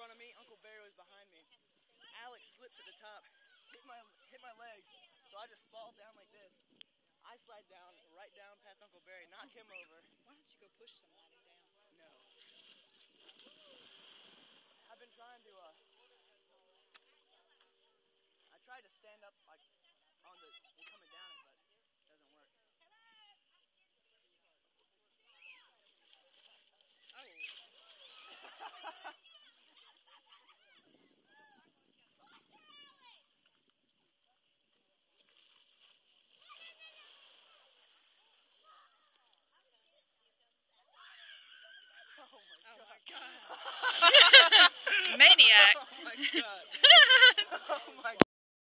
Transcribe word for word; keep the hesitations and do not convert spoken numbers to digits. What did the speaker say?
front of me. Uncle Barry was behind me. Alex slips at the top, hit my hit my legs, so I just fall down like this. I slide down, right down past Uncle Barry, knock him over. Why don't you go push somebody down? No. I've been trying to, uh, I tried to stand up like on the, and coming down it, but it doesn't work. Oh. Oh my god. Maniac. Oh my god. Oh my god.